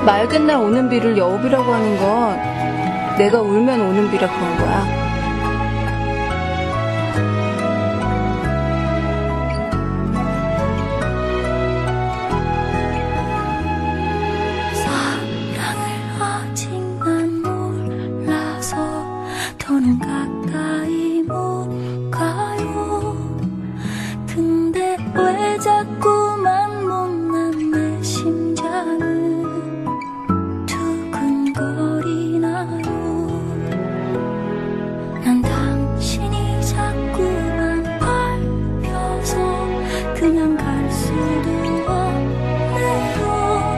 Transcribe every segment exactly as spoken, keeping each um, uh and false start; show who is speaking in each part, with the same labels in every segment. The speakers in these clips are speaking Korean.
Speaker 1: 맑은 날 오는 비를 여우비라고 하는 건 내가 울면 오는 비라 그런 거야.
Speaker 2: 더는 가까이 못 가요. 근데 왜 자꾸만 못난 내 심장은 두근거리나요. 난 당신이 자꾸만 밟혀서 그냥 갈 수도 없네요.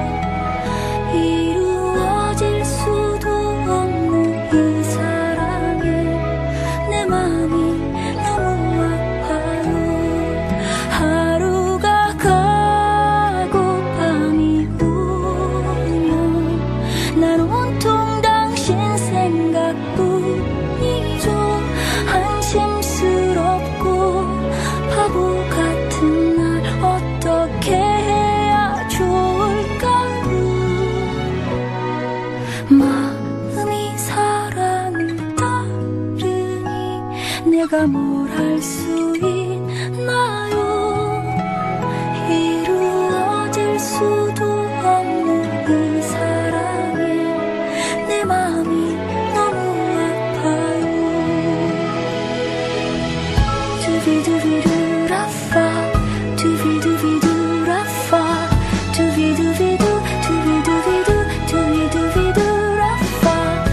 Speaker 2: 이루어질 수도 없는 이 사랑 내 맘이 너무 아파요. 하루가 가고 밤이 오면 난 온통 당신 생각뿐이죠. 한심스럽고 바보 같은 날 어떻게 해야 좋을까요. 마음이 사랑을 따르니 내가 뭘 할 수 있나요. 이루어질 수도 없는 이 사랑에 내 마음이 너무 아파요. 두비두비두라파 두비두비두라파 두비두비두 두비두비두 두비두비두라파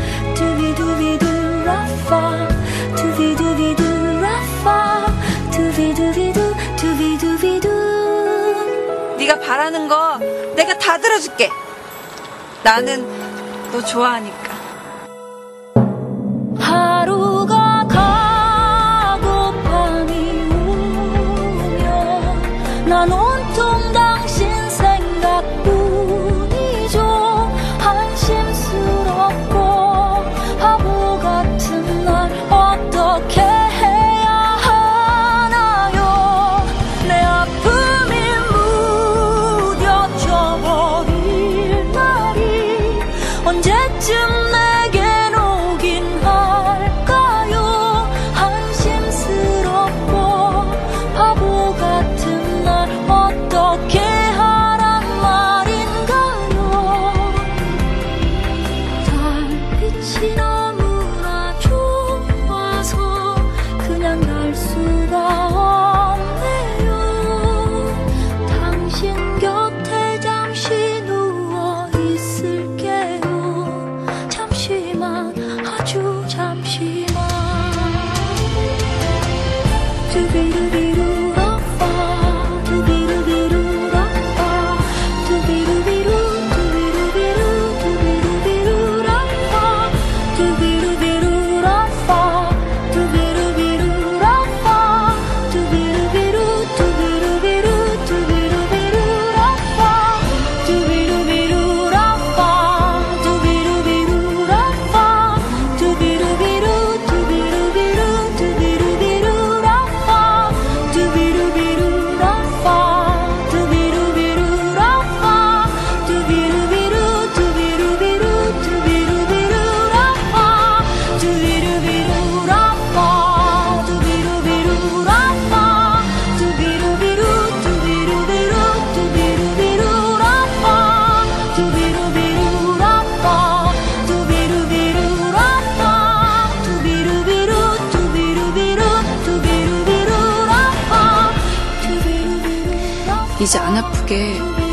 Speaker 2: 두비두비두라파 두비두비두 두비두비두 두비두비두.
Speaker 1: 네가 바라는 거 내가 다 들어줄게. 나는 너 좋아하니까.
Speaker 2: 하루가 가고 밤이 오면 난 온통 당신 생각뿐이죠. 한심스럽고 바보 같은 날 어떻게 언제쯤 내겐 오긴 할까요. 한심스럽고 바보 같은 날 어떻게 하란 말인가요. 달빛이 너무나 좋아서 그냥 갈 수가 없네요. 당신 곁에 잠시 누워 있을게요. 잠시만, 아주 잠시만. 두비루비루라파 두비루비루라파 두비루비루 두비루비루 두비루비루라파 두비루비루라파 두비루비루라파 두비루비루 두비루비루 두비루비루라파 두비루비루라파 두비루비루라파 두비루비루 두비루비루 두비루비루라파 두비루비루라파 두비루비루라파 두비루비루 두비루비루 두비루비루라파 두비루비루라파 두비루비루라파 두비루비루 두비루비루 두비루비루라파 두비루비루라파 두비루비루라파 두비루비루 두비루비루 두비루비루라파 두비루비루라파
Speaker 1: 이제 안 아프게